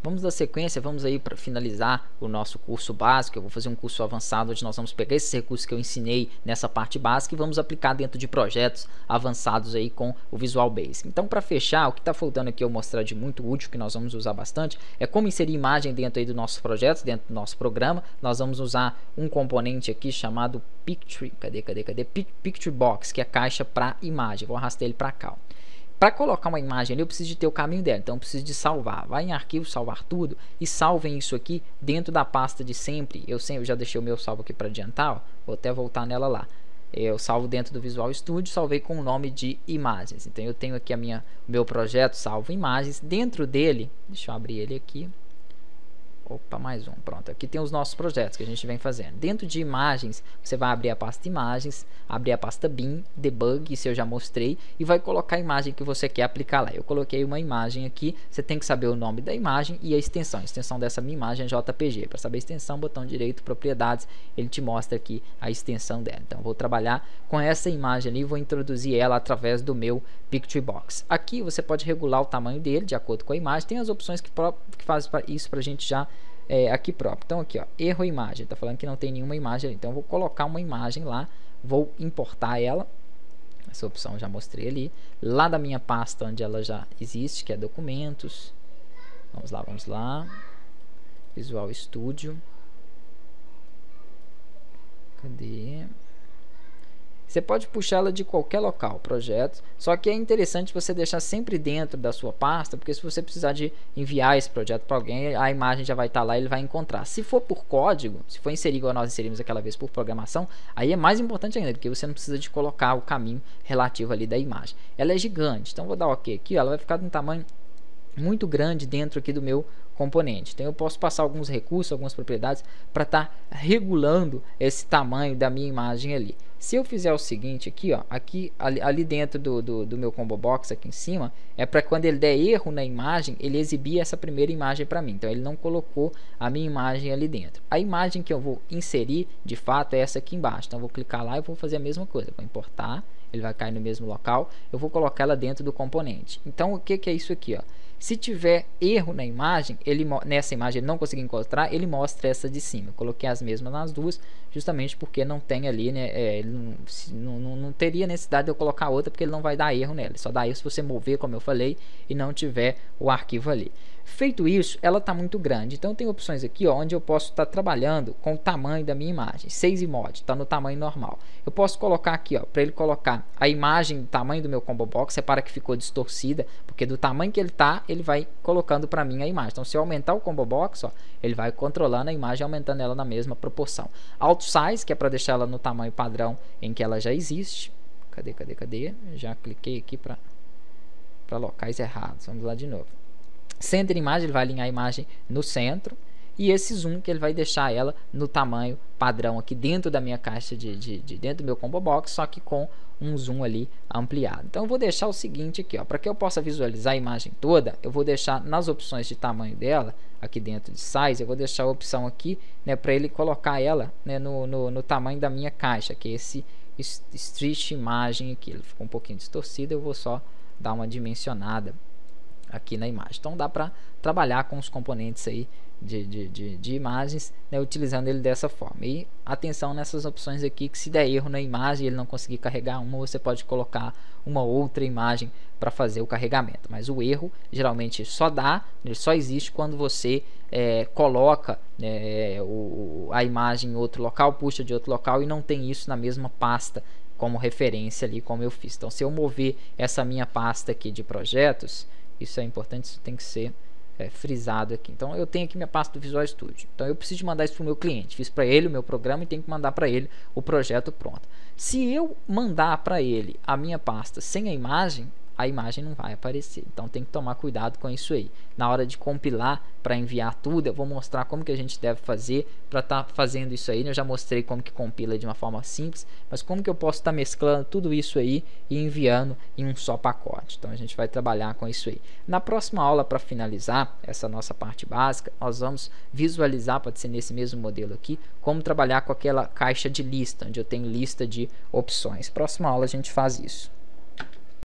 vamos dar sequência, vamos aí para finalizar o nosso curso básico. Eu vou fazer um curso avançado onde nós vamos pegar esses recursos que eu ensinei nessa parte básica e vamos aplicar dentro de projetos avançados aí com o Visual Basic. Então, para fechar, o que está faltando aqui eu mostrar de muito útil, que nós vamos usar bastante, é como inserir imagem dentro aí do nosso projeto, dentro do nosso programa. Nós vamos usar um componente aqui chamado Picture, Picture Box, que é a caixa para imagem. Vou arrastar ele para cá. Para colocar uma imagem ali, eu preciso de ter o caminho dela, então eu preciso de salvar. Vai em arquivo, salvar tudo e salvem isso aqui dentro da pasta de sempre. Eu já deixei o meu salvo aqui para adiantar, ó. Vou até voltar nela lá. Eu salvo dentro do Visual Studio, salvei com o nome de imagens. Então eu tenho aqui meu projeto salvo imagens. Dentro dele, deixa eu abrir ele aqui. Opa, mais um. Pronto, aqui tem os nossos projetos que a gente vem fazendo. Dentro de imagens, você vai abrir a pasta imagens, abrir a pasta bin, debug, isso eu já mostrei, e vai colocar a imagem que você quer aplicar lá. Eu coloquei uma imagem aqui, você tem que saber o nome da imagem e a extensão. A extensão dessa minha imagem é JPG. Para saber a extensão, botão direito, propriedades, ele te mostra aqui a extensão dela. Então, eu vou trabalhar com essa imagem ali e vou introduzir ela através do meu Picture Box. Aqui você pode regular o tamanho dele de acordo com a imagem. Tem as opções que fazem isso para a gente já aqui próprio. Então aqui, ó, erro imagem, tá falando que não tem nenhuma imagem ali. Então eu vou colocar uma imagem lá, vou importar ela. Essa opção eu já mostrei ali, lá da minha pasta onde ela já existe, que é documentos. Vamos lá. Visual Studio. Cadê? Você pode puxá-la de qualquer local, projetos, só que é interessante você deixar sempre dentro da sua pasta, porque se você precisar de enviar esse projeto para alguém, a imagem já vai estar lá e ele vai encontrar. Se for por código, se for inserir igual nós inserimos aquela vez por programação, aí é mais importante ainda, porque você não precisa de colocar o caminho relativo ali da imagem. Ela é gigante, então vou dar OK aqui, ó, ela vai ficar de um tamanho muito grande dentro aqui do meu componente. Então eu posso passar alguns recursos, algumas propriedades para estar regulando esse tamanho da minha imagem ali. Se eu fizer o seguinte aqui, ó, ali dentro do meu combo box aqui em cima, é para quando ele der erro na imagem, ele exibir essa primeira imagem para mim. Então ele não colocou a minha imagem ali dentro. A imagem que eu vou inserir, de fato, é essa aqui embaixo. Então eu vou clicar lá e vou fazer a mesma coisa. Vou importar, ele vai cair no mesmo local. Eu vou colocar ela dentro do componente. Então o que é isso aqui, ó? Se tiver erro na imagem, nessa imagem ele não conseguir encontrar, ele mostra essa de cima. Eu coloquei as mesmas nas duas, justamente porque não tem ali, né? Ele não teria necessidade de eu colocar outra, porque ele não vai dar erro nela. Só dá erro se você mover, como eu falei, e não tiver o arquivo ali. Feito isso, ela está muito grande. Então tem opções aqui, ó, onde eu posso estar trabalhando com o tamanho da minha imagem. 6 mod, está no tamanho normal. Eu posso colocar aqui, ó, para ele colocar a imagem do tamanho do meu combo box. Repara que ficou distorcida, porque do tamanho que ele está, ele vai colocando para mim a imagem. Então se eu aumentar o combo box, ó, ele vai controlando a imagem, aumentando ela na mesma proporção. Auto size, que é para deixar ela no tamanho padrão em que ela já existe. Cadê? Já cliquei aqui para locais errados. Vamos lá de novo. Center imagem, ele vai alinhar a imagem no centro, e esse zoom que ele vai deixar ela no tamanho padrão aqui dentro da minha caixa dentro do meu combo box, só que com um zoom ali ampliado. Então eu vou deixar o seguinte aqui, ó, para que eu possa visualizar a imagem toda, eu vou deixar nas opções de tamanho dela, aqui dentro de size, eu vou deixar a opção aqui, né, para ele colocar ela, né, no tamanho da minha caixa, que é esse stretch imagem aqui. Ele ficou um pouquinho distorcido, eu vou só dar uma dimensionada aqui na imagem. Então dá para trabalhar com os componentes aí de imagens, né, utilizando ele dessa forma. E atenção nessas opções aqui, que se der erro na imagem e ele não conseguir carregar uma, você pode colocar uma outra imagem para fazer o carregamento. Mas o erro geralmente ele só existe quando você coloca a imagem em outro local, puxa de outro local e não tem isso na mesma pasta como referência ali, como eu fiz. Então se eu mover essa minha pasta aqui de projetos, isso é importante, isso tem que ser frisado aqui. Então eu tenho aqui minha pasta do Visual Studio. Então eu preciso de mandar isso para o meu cliente. Fiz para ele o meu programa e tenho que mandar para ele o projeto pronto. Se eu mandar para ele a minha pasta sem a imagem não vai aparecer. Então tem que tomar cuidado com isso aí. Na hora de compilar para enviar tudo, eu vou mostrar como que a gente deve fazer para estar fazendo isso aí. Eu já mostrei como que compila de uma forma simples, mas como que eu posso estar mesclando tudo isso aí e enviando em um só pacote. Então a gente vai trabalhar com isso aí. Na próxima aula, para finalizar essa nossa parte básica, nós vamos visualizar, pode ser nesse mesmo modelo aqui, como trabalhar com aquela caixa de lista, onde eu tenho lista de opções. Próxima aula a gente faz isso.